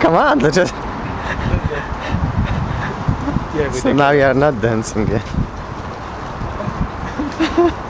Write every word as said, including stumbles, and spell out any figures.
Come on, let's just... Yeah, so now you are not dancing yet.